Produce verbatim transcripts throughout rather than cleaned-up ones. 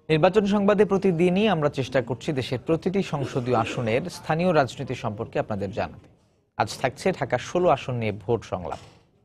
নির্বাচন সংবাদে প্রতিদিনই আমরা চেষ্টা করছি দেশের প্রতিটি সংসদীয় আসনের স্থানীয় রাজনীতি সম্পর্কে আপনাদের জানাতে। আজ থাকছে ঢাকা ষোলো আসন নিয়ে ভোট সংলাপ।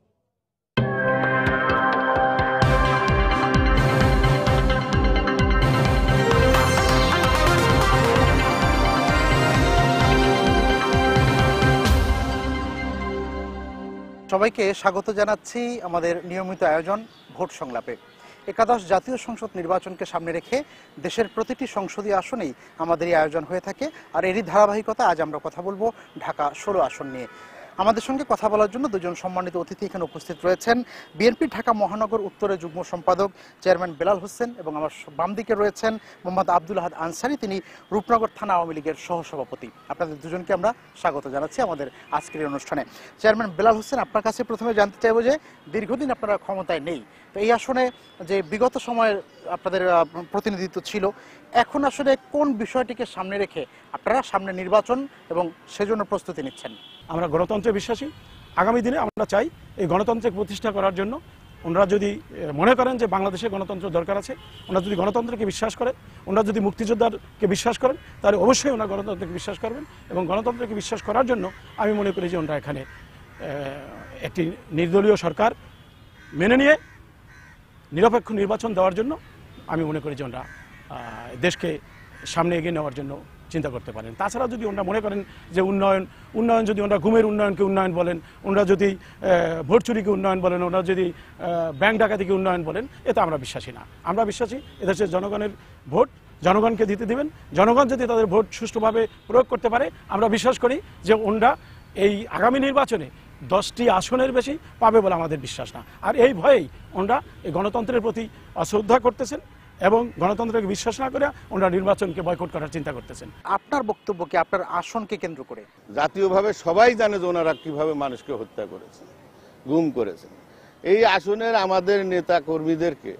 সবাইকে স্বাগত জানাচ্ছি আমাদের নিয়মিত আয়োজন ভোট সংলাপে। একাদশ জাতীয় সংসদ নির্বাচনকে সামনে রেখে দেশের প্রতিটি সংসদীয় আসনেই আমাদের এই আয়োজন হয়ে থাকে, আর এরই ধারাবাহিকতা আজ আমরা কথা বলবো ঢাকা ষোলো আসন নিয়ে। আমাদের সঙ্গে কথা বলার জন্য দুজন সম্মানিত অতিথি এখানে উপস্থিত রয়েছেন। বিএনপি ঢাকা মহানগর উত্তরের যুগ্ম সম্পাদক চেয়ারম্যান বেলাল হোসেন এবং আমার বাম দিকে রয়েছেন মোহাম্মদ আব্দুল আহাদ আনসারি, তিনি রূপনগর থানা আওয়ামী লীগের সহসভাপতি। আপনাদের দুজনকে আমরা স্বাগত জানাচ্ছি আমাদের আজকের অনুষ্ঠানে। চেয়ারম্যান বেলাল হোসেন, আপনার কাছে প্রথমে জানতে চাইব যে দীর্ঘদিন আপনারা ক্ষমতায় নেই, তো এই আসনে যে বিগত সময়ের আপনাদের প্রতিনিধিত্ব ছিল, এখন আসলে কোন বিষয়টিকে সামনে রেখে আপনারা সামনে নির্বাচন এবং সেজন্য প্রস্তুতি নিচ্ছেন? আমরা গণতন্ত্রে বিশ্বাসী। আগামী দিনে আমরা চাই এই গণতন্ত্রকে প্রতিষ্ঠা করার জন্য ওনারা যদি মনে করেন যে বাংলাদেশে গণতন্ত্র দরকার আছে, ওনারা যদি গণতন্ত্রকে বিশ্বাস করেন, ওনারা যদি মুক্তিযোদ্ধাকে বিশ্বাস করেন, তাহলে অবশ্যই ওনারা গণতন্ত্রকে বিশ্বাস করবেন। এবং গণতন্ত্রকে বিশ্বাস করার জন্য আমি মনে করি যে ওনারা এখানে একটি নির্দলীয় সরকার মেনে নিয়ে নিরপেক্ষ নির্বাচন দেওয়ার জন্য আমি মনে করি যে ওনারা দেশকে সামনে এগিয়ে নেওয়ার জন্য চিন্তা করতে পারেন। তাছাড়া যদি ওনারা মনে করেন যে উন্নয়ন উন্নয়ন যদি ওনারা ঘুমের উন্নয়নকে উন্নয়ন বলেন, ওনারা যদি ভোট চুরিকে উন্নয়ন বলেন, ওনারা যদি ব্যাংক ডাকাতিকে উন্নয়ন বলেন, এতে আমরা বিশ্বাসী না। আমরা বিশ্বাসী এদেশের জনগণের ভোট জনগণকে দিতে দিবেন। জনগণ যদি তাদের ভোট সুষ্ঠুভাবে প্রয়োগ করতে পারে, আমরা বিশ্বাস করি যে ওনারা এই আগামী নির্বাচনে দশটি আসনের বেশি পাবে বলে আমাদের বিশ্বাস না। আর এই ভয়েই ওনারা এই গণতন্ত্রের প্রতি অশ্রদ্ধা করতেছেন এবং গণতন্ত্রকে বিশ্বাস না করে ওনারা নির্বাচনকে বয়কট করার চিন্তা করতেছেন। আপনার বক্তব্য কি আপনার আসনকে কেন্দ্র করে? জাতীয়ভাবে সবাই জানে যে ওনারা কিভাবে মানুষকে হত্যা করেছেন, গুম করেছেন। এই আসনের আমাদের নেতা কর্মীদেরকে,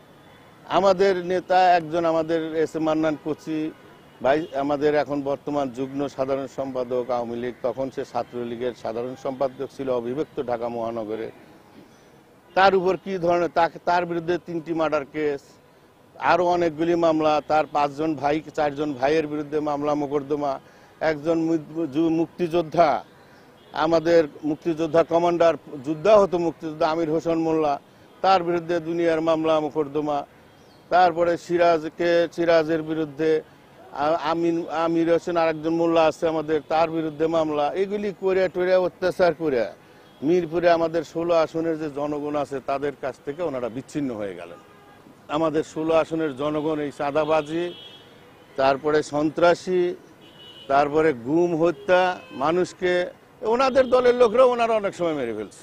আমাদের নেতা একজন আমাদের এস এ মান্নান কোচি ভাই, আমাদের এখন বর্তমান যুগ্ম সাধারণ সম্পাদক আওয়ামী লীগ, তখন সে ছাত্রলীগের সাধারণ সম্পাদক ছিল অবিভক্ত ঢাকা মহানগরে। তার উপর কি ধরনের তার বিরুদ্ধে তিনটি মার্ডার কেস, আরো অনেকগুলি মামলা, তার পাঁচজন ভাই চারজন ভাইয়ের বিরুদ্ধে মামলা মোকদ্দমা, একজন মুক্তিযোদ্ধা, আমাদের মুক্তিযোদ্ধা কমান্ডার যুদ্ধাহত মুক্তিযোদ্ধা আমির হোসেন মোল্লা, তার বিরুদ্ধে দুনিয়ার মামলা মোকদ্দমা, তারপরে সিরাজকে সিরাজের বিরুদ্ধে আমিন আমির হোসেন আরেকজন মোল্লা আছে আমাদের, তার বিরুদ্ধে মামলা। এগুলি করে টরে অত্যাচার করে মিরপুরে আমাদের ষোলো আসনের যে জনগণ আছে তাদের কাছ থেকে ওনারা বিচ্ছিন্ন হয়ে গেলেন। আমাদের ষোলো আসনের জনগণ এই চাঁদাবাজি, তারপরে সন্ত্রাসী, তারপরে গুম হত্যা, মানুষকে ওনাদের দলের লোকরা ওনারা অনেক সময় মেরে ফেলছে।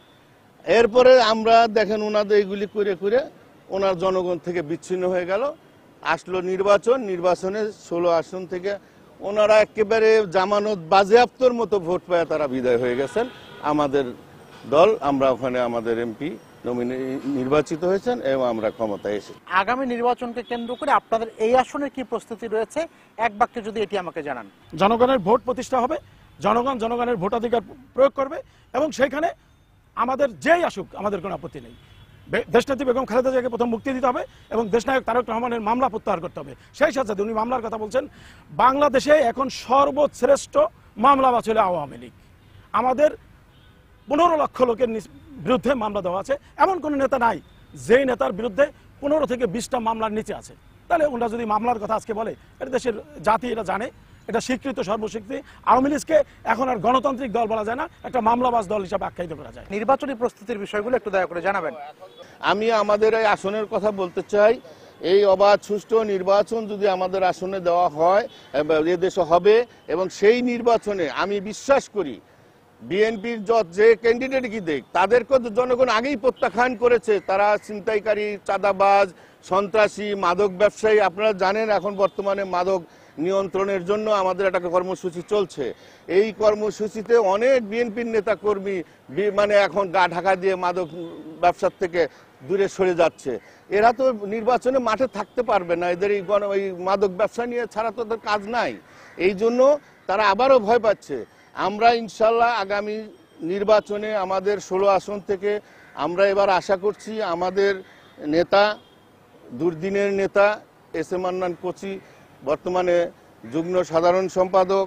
এরপরে আমরা দেখেন ওনাদের এইগুলি করে করে ওনার জনগণ থেকে বিচ্ছিন্ন হয়ে গেল। আসলো নির্বাচন, নির্বাচনে ষোলো আসন থেকে ওনারা একেবারে জামানত বাজেয়াপ্তর মতো ভোট পায় তারা বিদায় হয়ে গেছেন। আমাদের দল, আমরা ওখানে আমাদের এমপি নির্বাচিত হয়েছেন এবং আমরা ক্ষমতায় এসে। আগামী নির্বাচনকে কেন্দ্র করে আপনাদের এই আসনের কি প্রস্তুতি রয়েছে, এক বাক্যে যদি এটি আমাকে জানান। জনগণের ভোট প্রতিষ্ঠা হবে, জনগণ জনগণের ভোটাধিকার প্রয়োগ করবে এবং সেইখানে আমাদের যেই আসুক আমাদের কোনো আপত্তি নেই। দেশনেত্রী বেগম খালেদা জিয়াকে প্রথম মুক্তি দিতে হবে এবং দেশনায়ক তারেক রহমানের মামলা প্রত্যাহার করতে হবে। সেই সাথে উনি মামলার কথা বলছেন। বাংলাদেশে এখন সর্বশ্রেষ্ঠ মামলা ছিল আওয়ামী লীগ। আমাদের পনেরো লক্ষ লোকের বিরুদ্ধে মামলা দেওয়া আছে, এমন কোন নেতা নাই যেই নেতার বিরুদ্ধে পনেরো থেকে বিশটা মামলার নিচে আছে। তাহলে ওনারা যদি মামলার কথা আজকে বলে, এটা দেশের জাতি এটা জানে, এটা স্বীকৃত সর্বস্বীকৃতি। আওয়ামী লীগকে এখন আর গণতান্ত্রিক দল বলা যায় না, একটা মামলাবাজ দল হিসাবে আখ্যায়িত করা যায়। নির্বাচনী প্রস্তুতির বিষয়গুলো একটু দয়া করে জানাবেন। আমি আমাদের এই আসনের কথা বলতে চাই। এই অবাধ সুষ্ঠু নির্বাচন যদি আমাদের আসনে দেওয়া হয়, এদেশে হবে, এবং সেই নির্বাচনে আমি বিশ্বাস করি বিএনপির যে ক্যান্ডিডেট কি দেখ তাদেরকে জনগণ আগেই প্রত্যাখ্যান করেছে। তারা ছিনতাইকারী, চাঁদাবাজ, সন্ত্রাসী, মাদক ব্যবসায়ী। আপনারা জানেন এখন বর্তমানে মাদক নিয়ন্ত্রণের জন্য আমাদের একটা কর্মসূচি চলছে। এই কর্মসূচিতে অনেক বিএনপির নেতা কর্মী মানে এখন গা ঢাকা দিয়ে মাদক ব্যবসার থেকে দূরে সরে যাচ্ছে। এরা তো নির্বাচনে মাঠে থাকতে পারবে না, এদের এই গণ এই মাদক ব্যবসা নিয়ে ছাড়া তো ওদের কাজ নাই। এই জন্য তারা আবারও ভয় পাচ্ছে। আমরা ইনশাল্লাহ আগামী নির্বাচনে আমাদের ষোলো আসন থেকে আমরা এবার আশা করছি আমাদের নেতা, দুর্দিনের নেতা এস এ মান্নান কোচি বর্তমানে যুগ্ম সাধারণ সম্পাদক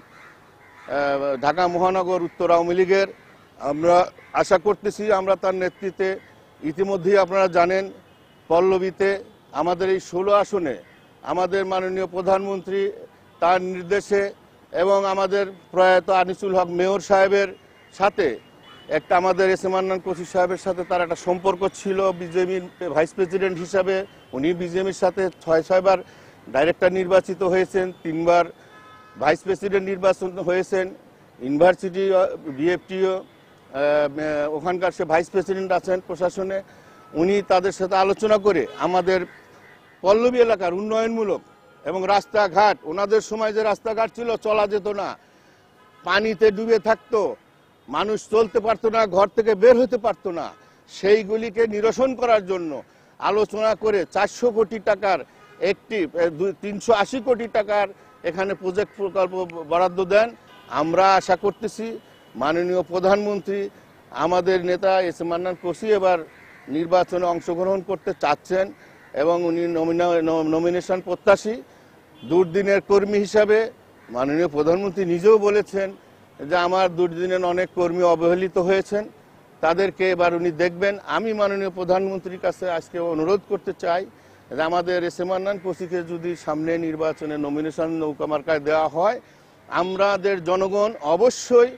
ঢাকা মহানগর উত্তর আওয়ামী লীগের। আমরা আশা করতেছি আমরা তার নেতৃত্বে ইতিমধ্যেই আপনারা জানেন পল্লবীতে আমাদের এই ষোলো আসনে আমাদের মাননীয় প্রধানমন্ত্রী তার নির্দেশে এবং আমাদের প্রয়াত আনিসুল হক মেয়র সাহেবের সাথে একটা আমাদের এস এ মান্নান কোচি সাহেবের সাথে তার একটা সম্পর্ক ছিল। বিজেপির ভাইস প্রেসিডেন্ট হিসাবে উনি বিজেপির সাথে ছয় ছয়বার ডাইরেক্টর নির্বাচিত হয়েছেন, তিনবার ভাইস প্রেসিডেন্ট নির্বাচন হয়েছেন। ইউনিভার্সিটি বিএফটিও ওখানকার সে ভাইস প্রেসিডেন্ট আছেন প্রশাসনে। উনি তাদের সাথে আলোচনা করে আমাদের পল্লবী এলাকার উন্নয়নমূলক এবং রাস্তাঘাট, ওনাদের সময় যে রাস্তাঘাট ছিল চলা যেত না, পানিতে ডুবে থাকতো, মানুষ চলতে পারতো না, ঘর থেকে বের হতে পারতো না, সেইগুলিকে নিরসন করার জন্য আলোচনা করে চারশো কোটি টাকার একটি তিনশো আশি কোটি টাকার এখানে প্রজেক্ট প্রকল্প বরাদ্দ দেন। আমরা আশা করতেছি মাননীয় প্রধানমন্ত্রী আমাদের নেতা এস এ মান্নান কোচি এবার নির্বাচনে অংশগ্রহণ করতে চাচ্ছেন এবং উনি নমিনেশন প্রত্যাশী। দুর্দিনের কর্মী হিসাবে মাননীয় প্রধানমন্ত্রী নিজেও বলেছেন যে আমার দুর্দিনের অনেক কর্মী অবহেলিত হয়েছেন, তাদেরকে এবার উনি দেখবেন। আমি মাননীয় প্রধানমন্ত্রীর কাছে আজকে অনুরোধ করতে চাই যে আমাদের এস এ মান্নান কোচিকে যদি সামনে নির্বাচনে নমিনেশন নৌকা মার্কায় দেওয়া হয়, আমাদের জনগণ অবশ্যই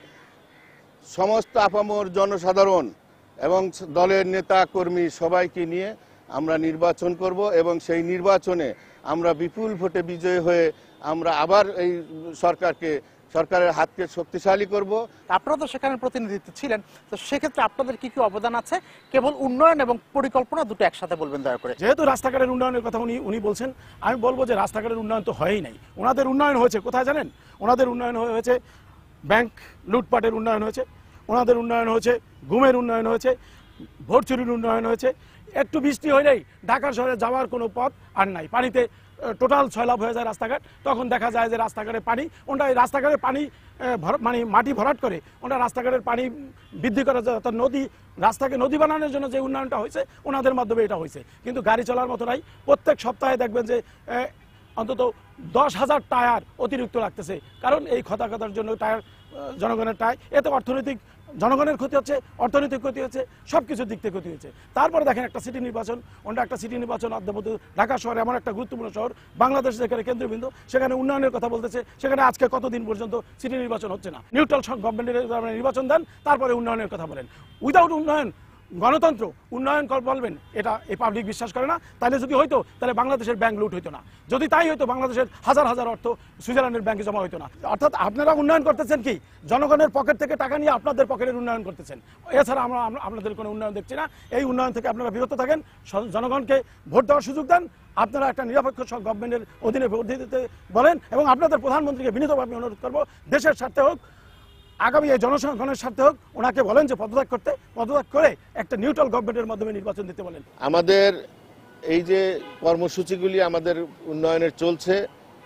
সমস্ত আপামর জনসাধারণ এবং দলের নেতা কর্মী সবাইকে নিয়ে আমরা নির্বাচন করব এবং সেই নির্বাচনে আমরা বিপুল ভোটে বিজয়ী হয়ে আমরা আবার এই সরকারকে সরকারের হাতকে শক্তিশালী করব। আপনারা তো সেখানে প্রতিনিধিত্ব ছিলেন, তো সেক্ষেত্রে আপনাদের কি কি অবদান আছে? কেবল উন্নয়ন এবং পরিকল্পনা দুটো একসাথে বলবেন দয়া করে। যেহেতু রাস্তাঘাটের উন্নয়নের কথা উনি উনি বলছেন, আমি বলবো যে রাস্তাঘাটের উন্নয়ন তো হয়ই নাই। ওনাদের উন্নয়ন হয়েছে কোথায় জানেন? ওনাদের উন্নয়ন হয়েছে ব্যাংক লুটপাটের উন্নয়ন হয়েছে, ওনাদের উন্নয়ন হয়েছে গুমের উন্নয়ন হয়েছে, ভোট চুরির উন্নয়ন হয়েছে। একটু বৃষ্টি হলেই ঢাকা শহরে যাওয়ার কোনো পথ আর নাই, পানিতে টোটাল ছয়লাভ হয়ে যায় রাস্তাঘাট। তখন দেখা যায় যে রাস্তাঘাটে পানি, ওটা রাস্তাঘাটে পানি মানে মাটি ভরাট করে ওটা রাস্তাঘাটের পানি বৃদ্ধি করা যায়, অর্থাৎ নদী রাস্তাকে নদী বানানোর জন্য যে উন্নয়নটা হয়েছে ওনাদের মাধ্যমে এটা হয়েছে। কিন্তু গাড়ি চলার মতো নাই। প্রত্যেক সপ্তাহে দেখবেন যে অন্তত দশ হাজার টায়ার অতিরিক্ত লাগতেছে, কারণ এই খতা খতার জন্য টায়ার জনগণের টায়ার, এতে অর্থনৈতিক জনগণের ক্ষতি হচ্ছে, অর্থনৈতিক ক্ষতি হচ্ছে, সব কিছুর দিক থেকে ক্ষতি হচ্ছে। তারপরে দেখেন একটা সিটি নির্বাচন, ওটা একটা সিটি নির্বাচন অদ্যাবধি ঢাকা শহর এমন একটা গুরুত্বপূর্ণ শহর, বাংলাদেশ যেখানে কেন্দ্রবিন্দু, সেখানে উন্নয়নের কথা বলতেছে, সেখানে আজকে কতদিন পর্যন্ত সিটি নির্বাচন হচ্ছে না। নিউট্রাল গভর্নমেন্টের নির্বাচন দেন, তারপরে উন্নয়নের কথা বলেন। উইদাউট উন্নয়ন গণতন্ত্র উন্নয়ন বলবেন, এটা এই পাবলিক বিশ্বাস করে না। তাহলে যদি হইতো তাহলে বাংলাদেশের ব্যাংক লুট হইতো না, যদি তাই হইতো বাংলাদেশের হাজার হাজার অর্থ সুইজারল্যান্ডের ব্যাংকে জমা হইতো না। অর্থাৎ আপনারা উন্নয়ন করতেছেন কি জনগণের পকেট থেকে টাকা নিয়ে আপনাদের পকেটের উন্নয়ন করতেছেন, এছাড়া আমরা আপনাদের কোনো উন্নয়ন দেখছি না। এই উন্নয়ন থেকে আপনারা বিরত থাকেন, জনগণকে ভোট দেওয়ার সুযোগ দেন, আপনারা একটা নিরপেক্ষ গভর্নমেন্টের অধীনে ভোট দিতে বলেন এবং আপনাদের প্রধানমন্ত্রীকে বিনীতভাবে অনুরোধ করবো দেশের স্বার্থে হোক, আগামী এই জনগণের স্বার্থে হোক, ওনাকে বলেন যে পদত্যাগ করতে, পদত্যাগ করে একটা নিউট্রাল গভর্নমেন্টের মাধ্যমে নির্বাচন দিতে বলেন। আমাদের এই যে কর্মসূচিগুলি আমাদের উন্নয়নের চলছে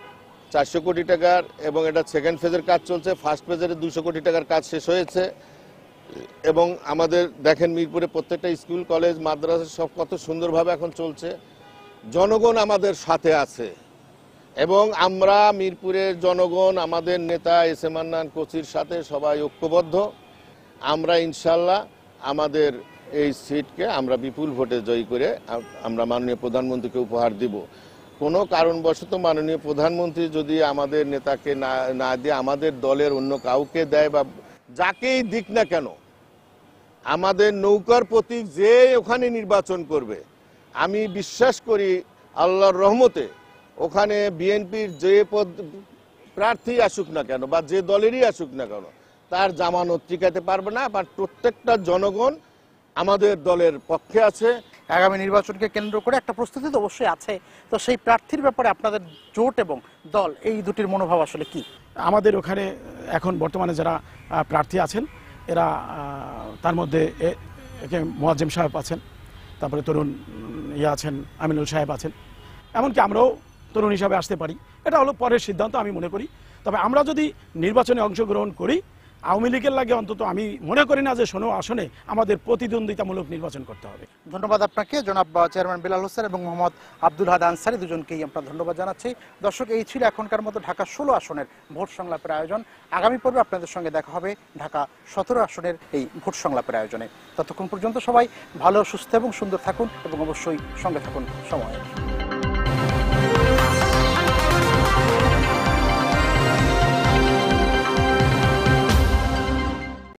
চারশো কোটি টাকার এবং এটা সেকেন্ড ফেজের কাজ চলছে। ফার্স্ট ফেজের দুশো কোটি টাকার কাজ শেষ হয়েছে এবং আমাদের দেখেন মিরপুরে প্রত্যেকটা স্কুল কলেজ মাদ্রাসা সব কত সুন্দরভাবে এখন চলছে। জনগণ আমাদের সাথে আছে এবং আমরা মিরপুরের জনগণ আমাদের নেতা এস এ মান্নান কোচির সাথে সবাই ঐক্যবদ্ধ। আমরা ইনশাল্লাহ আমাদের এই সিটকে আমরা বিপুল ভোটে জয়ী করে আমরা মাননীয় প্রধানমন্ত্রীকে উপহার দিব। কোনো কারণবশত মাননীয় প্রধানমন্ত্রী যদি আমাদের নেতাকে না না দিয়ে আমাদের দলের অন্য কাউকে দেয় বা যাকেই দিক না কেন, আমাদের নৌকার প্রতীক যে ওখানে নির্বাচন করবে, আমি বিশ্বাস করি আল্লাহর রহমতে ওখানে বিএনপির যে পদ প্রার্থী আসুক না কেন বা যে দলেরই আসুক না কেন তার জামানত টিকাতে পারবে না। বা প্রত্যেকটা জনগণ আমাদের দলের পক্ষে আছে। আগামী নির্বাচনকে কেন্দ্র করে একটা প্রস্তুতি তো অবশ্যই আছে, তো সেই প্রার্থীর ব্যাপারে আপনাদের জোট এবং দল এই দুটির মনোভাব আসলে কি? আমাদের ওখানে এখন বর্তমানে যারা প্রার্থী আছেন এরা তার মধ্যে একে মোয়াজ্জেম সাহেব আছেন, তারপরে তরুণ ইয়ে আছেন, আমিনুল সাহেব আছেন, এমনকি আমরাও তরুণ হিসাবে আসতে পারি। এটা হলো পরের সিদ্ধান্ত আমি মনে করি। তবে আমরা যদি নির্বাচনে অংশগ্রহণ করি আওয়ামী লীগের লাগে অন্তত আমি মনে করি না যে ষোলো আসনে আমাদের প্রতিদ্বন্দ্বিতামূলক নির্বাচন করতে হবে। ধন্যবাদ আপনাকে জনাব চেয়ারম্যান বেলাল হোসেন এবং মোহাম্মদ আব্দুল হাদ আনসারী, দুজনকেই আমরা ধন্যবাদ জানাচ্ছি। দর্শক, এই ছিল এখনকার মতো ঢাকা ষোলো আসনের ভোট সংলাপের আয়োজন। আগামী পর্বে আপনাদের সঙ্গে দেখা হবে ঢাকা সতেরো আসনের এই ভোট সংলাপের আয়োজনে। ততক্ষণ পর্যন্ত সবাই ভালো, সুস্থ এবং সুন্দর থাকুন এবং অবশ্যই সঙ্গে থাকুন সময়।